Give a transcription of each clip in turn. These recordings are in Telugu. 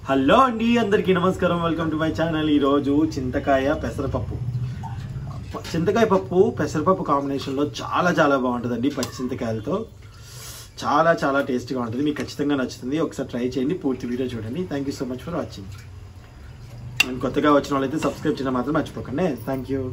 హలో అండి, అందరికీ నమస్కారం. Welcome to my channel. ఈరోజు చింతకాయ పెసరపప్పు, చింతకాయ పప్పు పెసరపప్పు కాంబినేషన్లో చాలా బాగుంటుందండి. పచ్చి చింతకాయలతో చాలా టేస్టీగా ఉంటుంది. మీకు ఖచ్చితంగా నచ్చుతుంది. ఒకసారి ట్రై చేయండి, పూర్తి వీడియో చూడండి. Thank you so much for watching. And కొత్తగా వచ్చిన వాళ్ళైతే సబ్స్క్రైబ్ చేయడం మాత్రం మర్చిపోకండి. Thank you.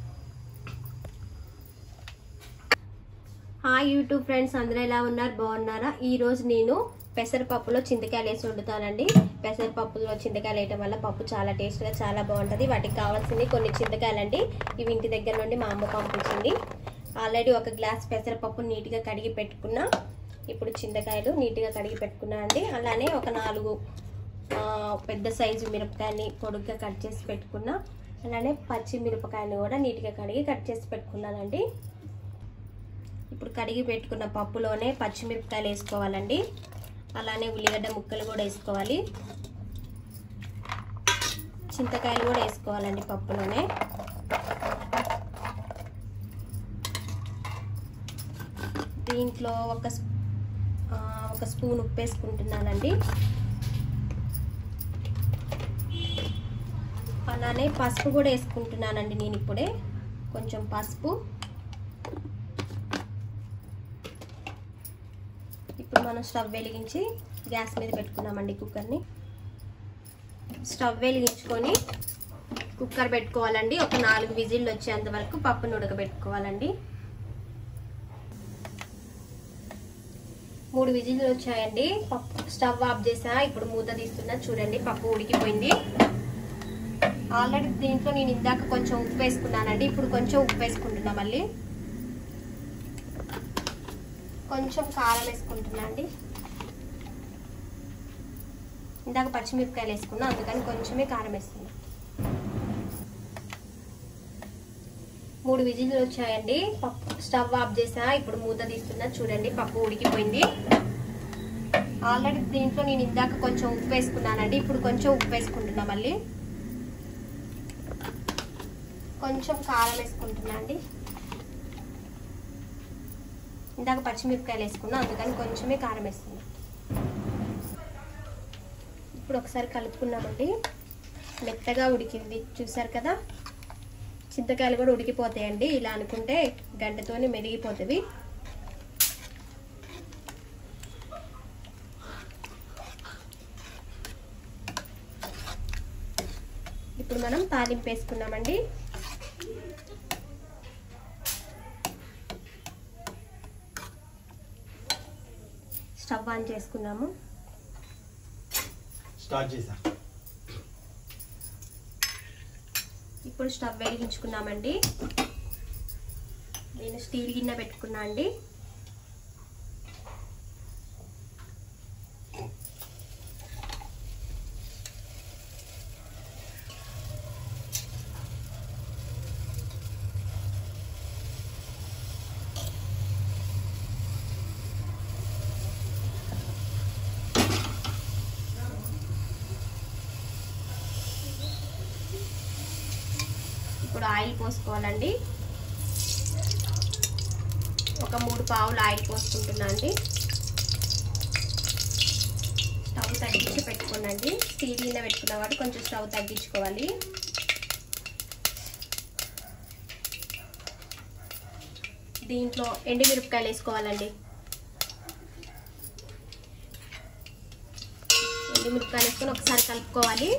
Hi YouTube friends, అందరూ ఎలా ఉన్నారు? బాగున్నారా? ఈరోజు నేను పెసరపప్పులో చింతకాయలు వేసి వండుతానండి. పెసరపప్పులో చింతకాయలు వేయటం వల్ల పప్పు చాలా టేస్ట్గా చాలా బాగుంటుంది. వాటికి కావాల్సింది కొన్ని చింతకాయలు అండి. ఇవి ఇంటి దగ్గర నుండి మా అమ్మ పంపించింది. ఆల్రెడీ ఒక గ్లాస్ పెసరపప్పు నీట్గా కడిగి పెట్టుకున్నా. ఇప్పుడు చింతకాయలు నీట్గా కడిగి పెట్టుకున్నా అండి. అలానే ఒక 4 పెద్ద సైజు మిరపకాయని పొడుగ్గా కట్ చేసి పెట్టుకున్నా. అలానే పచ్చి మిరపకాయని కూడా నీట్గా కడిగి కట్ చేసి పెట్టుకున్నానండి. ఇప్పుడు కడిగి పెట్టుకున్న పప్పులోనే పచ్చిమిరపకాయలు వేసుకోవాలండి. అలానే ఉల్లిగడ్డ ముక్కలు కూడా వేసుకోవాలి. చింతకాయలు కూడా వేసుకోవాలండి పప్పులోనే. దీంట్లో ఒక స్పూన్ ఉప్పు వేసుకుంటున్నానండి. అలానే పసుపు కూడా వేసుకుంటున్నానండి నేను ఇప్పుడే. కొంచెం పసుపు. ఇప్పుడు మనం స్టవ్ వెలిగించి గ్యాస్ మీద పెట్టుకున్నామండి కుక్కర్ని. స్టవ్ వెలిగించుకొని కుక్కర్ పెట్టుకోవాలండి. ఒక 4 విజిల్లు వచ్చేంత వరకు పప్పును ఉడకబెట్టుకోవాలండి. 3 విజిల్లు వచ్చాయండి. స్టవ్ ఆఫ్ చేసా. ఇప్పుడు మూత తీస్తున్నా. చూడండి, పప్పు ఉడికిపోయింది. ఆల్రెడీ దీంట్లో నేను ఇందాక కొంచెం ఉప్పు వేసుకున్నానండి. ఇప్పుడు కొంచెం ఉప్పు వేసుకుంటున్నా. మళ్ళీ కొంచెం కారం వేసుకుంటున్నా అండి. ఇందాక పచ్చిమిరపకాయలు వేసుకున్నా, అందుకని కొంచెమే కారం వేస్తున్నా. 3 విజిల్లు వచ్చాయండి. స్టవ్ ఆఫ్ చేసా. ఇప్పుడు మూత తీస్తున్నా. చూడండి, పప్పు ఉడికిపోయింది. ఆల్రెడీ దీంట్లో నేను ఇందాక కొంచెం ఉప్పు వేసుకున్నానండి. ఇప్పుడు కొంచెం ఉప్పు వేసుకుంటున్నా. మళ్ళీ కొంచెం కారం వేసుకుంటున్నా అండి. ఇందాక పచ్చిమిరపకాయలు వేసుకున్నా, అందుకని కొంచెమే కారం వేస్తున్నా. ఇప్పుడు ఒకసారి కలుపుకున్నామండి. మెత్తగా ఉడికింది, చూసారు కదా. చింతకాయలు కూడా ఉడికిపోతాయండి. ఇలా అనుకుంటే గంటతోనే మెరిగిపోతుంది. ఇప్పుడు మనం తాలింపు వేసుకున్నామండి. స్టవ్ ఆన్ చేసుకున్నాము. స్టార్ట్ చేసా. ఇప్పుడు స్టవ్ వెలిగించుకున్నామండి. నేను స్టీల్ గిన్నె పెట్టుకున్నా అండి. ఇప్పుడు ఆయిల్ పోసుకోవాలండి. ఒక 3 పావులు ఆయిల్ పోసుకుంటున్నా అండి. స్టవ్ తగ్గించి పెట్టుకోండి. స్టీల్ గిన్నె పెట్టుకున్న వాడు కొంచెం స్టవ్ తగ్గించుకోవాలి. దీంట్లో ఎండుమిరపకాయలు వేసుకోవాలండి. ఎండుమిరపకాయలు వేసుకొని ఒకసారి కలుపుకోవాలి.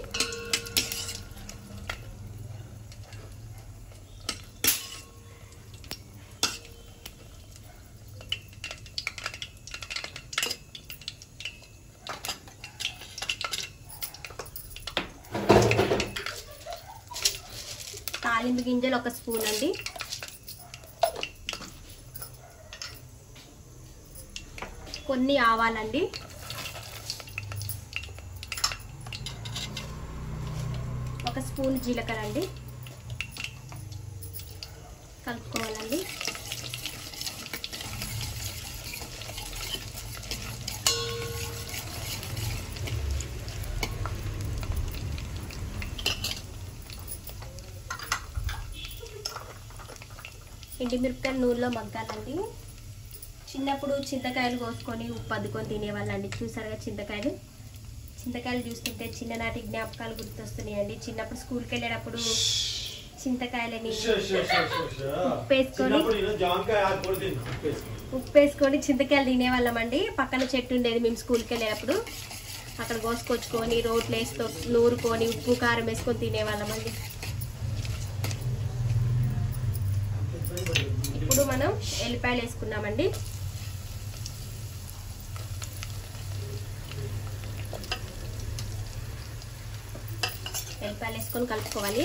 తాలింపు గింజలు 1 స్పూన్ అండి. కొన్ని ఆవాలండి. ఒక స్పూన్ జీలకర్ర అండి. కలుపుకోవాలండి. ఎండుమిరపకాయలు నూనెలో మగ్గాలండి. చిన్నప్పుడు చింతకాయలు కోసుకొని ఉప్పు అద్దుకొని తినేవాళ్ళండి. చూసారుగా చింతకాయలు చింతకాయలు చూస్తుంటే చిన్ననాటి జ్ఞాపకాలు గుర్తొస్తున్నాయండి. చిన్నప్పుడు స్కూల్కి వెళ్ళేటప్పుడు చింతకాయలని ఉప్పేసుకొని చింతకాయలు తినేవాళ్ళమండి. పక్కన చెట్టు ఉండేది, మేము స్కూల్కి వెళ్ళేటప్పుడు అక్కడ కోసుకొచ్చుకొని రోట్లు వేసుతో నూరుకొని ఉప్పు కారం వేసుకొని తినేవాళ్ళమండి. ఇప్పుడు మనం ఎల్లిపాయలు వేసుకున్నామండి. ఎల్లిపాయలు వేసుకొని కలుపుకోవాలి.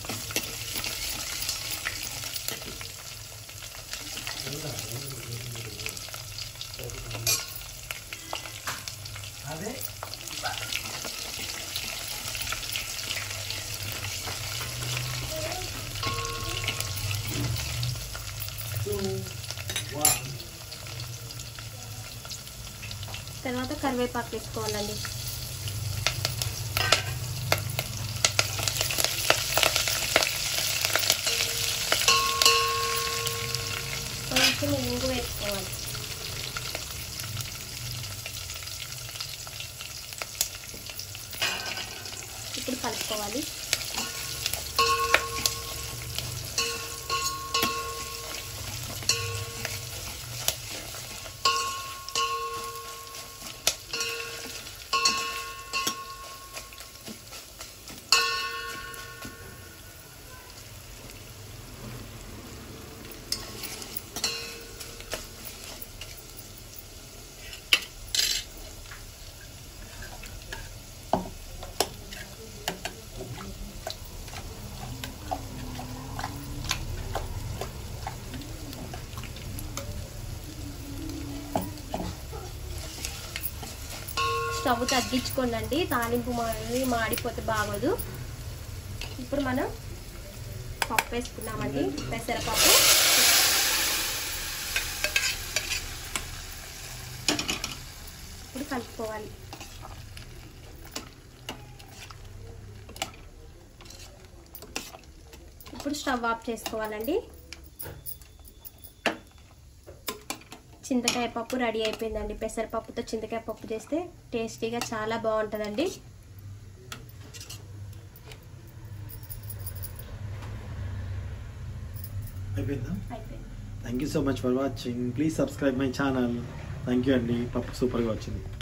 తర్వాత కరివేపాకు వేసుకోవాలండి. కొంచెం ఇంగు వేసుకోవాలి. ఇప్పుడు కలుపుకోవాలి. స్టవ్ తగ్గించుకోండి, తాలింపు మాడిపోతే బాగోదు. ఇప్పుడు మనం పప్పు వేసుకున్నామండి, పెసరపప్పు. ఇప్పుడు కలుపుకోవాలి. ఇప్పుడు స్టవ్ ఆఫ్ చేసుకోవాలండి. చింతకాయ పప్పు రెడీ అయిపోయిందండి. పెసరపప్పుతో చింతకాయ పప్పు చేస్తే టేస్టీగా చాలా బాగుంటుందండి. అయిపోయిందా? Thank you so much for watching. Please subscribe my channel. Thank you అండి. పప్పు సూపర్గా వచ్చింది.